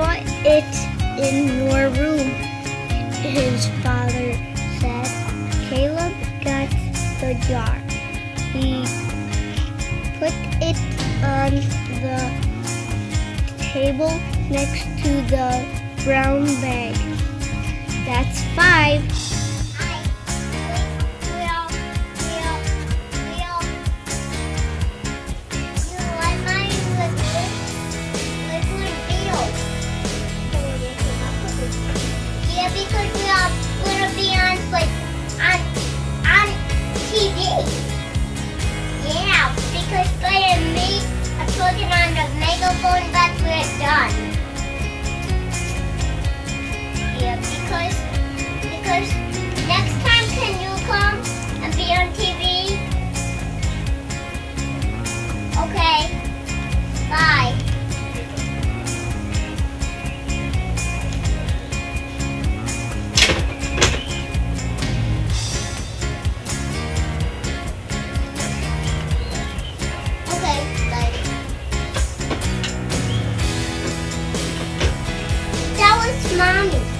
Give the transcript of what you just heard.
put it in your room, his father said. Caleb got the jar. He put it on the table next to the brown bag. That's 5. Because we are going to be on TV. Yeah, because Clay and me are talking on the megaphone that we're done. Yeah, because next time can you come and be on TV? Okay, bye. Mommy.